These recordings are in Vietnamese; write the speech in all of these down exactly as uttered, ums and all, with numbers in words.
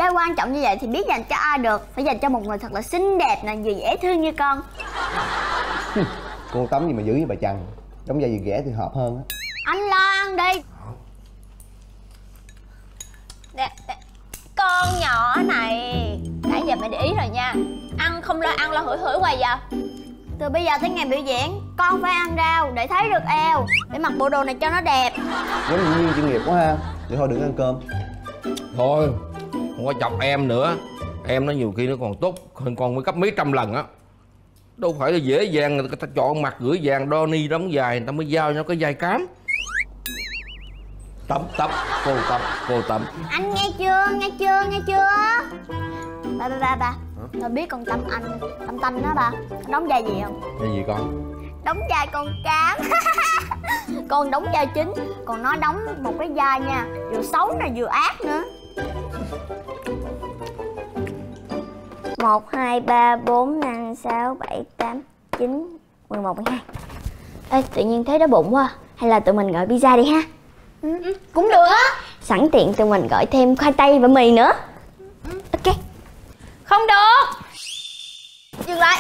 trai quan trọng như vậy thì biết dành cho ai được. Phải dành cho một người thật là xinh đẹp nè, vừa dễ thương như con. Cô tắm gì mà dữ với bà Trần. Đóng vai gì ghẻ thì hợp hơn á. Anh lo ăn đi. Nè, nè. Con nhỏ này nãy giờ mẹ để ý rồi nha. Ăn không lo ăn lo hửi hửi hoài vậy. Từ bây giờ tới ngày biểu diễn, con phải ăn rau để thấy được eo, để mặc bộ đồ này cho nó đẹp. Giống như viên chuyên nghiệp quá ha. Vậy thôi đừng ăn cơm. Thôi, không có chọc em nữa. Em nó nhiều khi nó còn tốt hơn con mới gấp mấy trăm lần á. Đâu phải là dễ dàng người ta chọn mặt gửi vàng đo ni đóng dài người ta mới giao cho cái vai cám. Tắm tắm cô tắm cô tắm. Anh nghe chưa, nghe chưa, nghe chưa? Ba ba ba ba. Tôi biết con Tâm Anh, Tâm Tâm đó ba. Con đóng vai gì không? Cái gì con? Đóng vai con cám. Con đóng vai chính, còn nó đóng một cái vai nha, vừa xấu nè vừa ác nữa. Một, hai, ba, bốn, năm, sáu, bảy, tám, chín, mười một, mười hai. Ê, tự nhiên thấy đói bụng quá. Hay là tụi mình gọi pizza đi ha? Ừ, ừ, cũng được á. Sẵn tiện tụi mình gọi thêm khoai tây và mì nữa. Ừ. Ok. Không được. Dừng lại.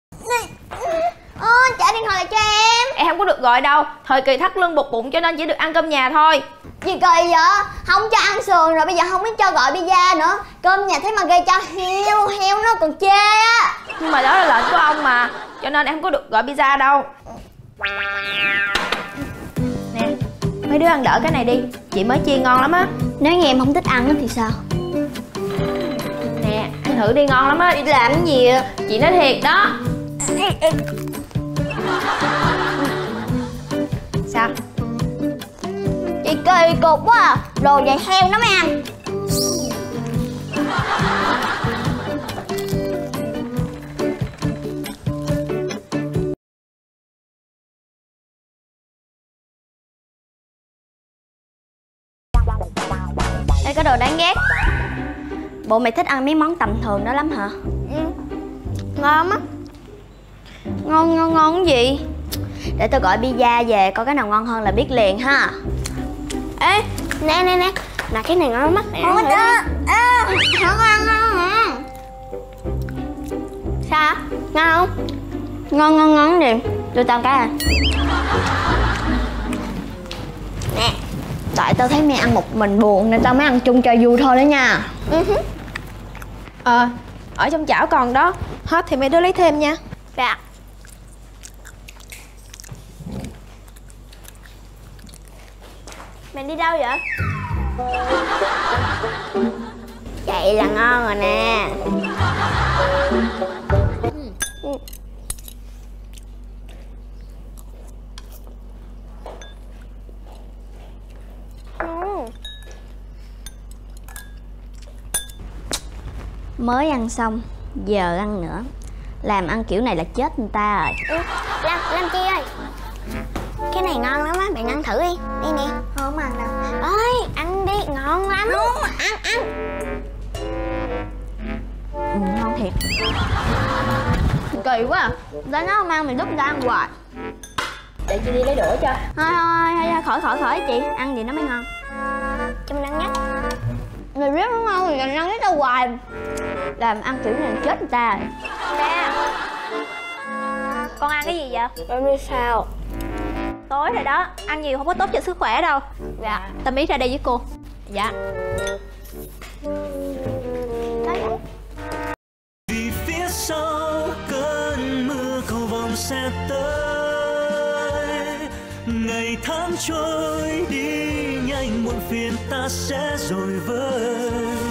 Ơ, trả điện thoại lại cho em. Em không có được gọi đâu. Thời kỳ thắt lưng buộc bụng cho nên chỉ được ăn cơm nhà thôi. Gì kỳ vậy? Không cho ăn sườn rồi bây giờ không biết cho gọi pizza nữa. Cơm nhà thế mà gây cho heo, heo nó còn chê á. Nhưng mà đó là lệnh của ông mà, cho nên em không có được gọi pizza đâu. Nè, mấy đứa ăn đỡ cái này đi. Chị mới chiên ngon lắm á. Nếu như em không thích ăn thì sao? Nè, ăn thử đi, ngon lắm á. Đi làm cái gì vậy? Chị nói thiệt đó. Sao? Chị kỳ cục quá à. Đồ vậy heo nó mới ăn. Đây có đồ đáng ghét. Bộ mày thích ăn mấy món tầm thường đó lắm hả? Ừ. Ngon á. Ngon ngon ngon cái gì? Để tôi gọi pizza về coi cái nào ngon hơn là biết liền ha. Ê, nè nè nè. Là cái này ngon mắt nè. Không có đó. Ê, không ăn ngon hả? Sao? Ngon không? Ngon ngon ngon gì? Đưa tao cái à. Nè. Tại tao thấy mẹ ăn một mình buồn nên tao mới ăn chung cho vui thôi đó nha. Ờ, à, ở trong chảo còn đó. Hết thì mấy đứa lấy thêm nha. Dạ. Mày đi đâu vậy? Vậy là ngon rồi nè. Ừ. Mới ăn xong, giờ ăn nữa. Làm ăn kiểu này là chết người ta rồi. Ừ, Lam, Lam Chi ơi. Cái này ngon lắm á, bạn ăn thử đi. Đây nè. Không ăn đâu. Ơi, ăn đi, ngon lắm. Không, ăn, ăn. Ừ, ngon thiệt. Kỳ quá à. Đã nói không ăn mình đút ra ăn hoài. Để chị đi lấy đũa cho. Thôi thôi, thôi, khỏi khỏi khỏi chị. Ăn gì nó mới ngon. Cho mình ăn nhất. Người rất nó ngon thì ăn nhất đâu hoài. Làm ăn kiểu này chết người ta rồi. Nè, con ăn cái gì vậy? Em đi sao? Tối rồi đó, ăn nhiều không có tốt cho sức khỏe đâu. Dạ. Tâm Ý ra đây với cô. Dạ. Vì phía sau cơn mưa cầu vồng sẽ tới, ngày tháng trôi đi nhanh muộn phiền ta sẽ rồi vơi.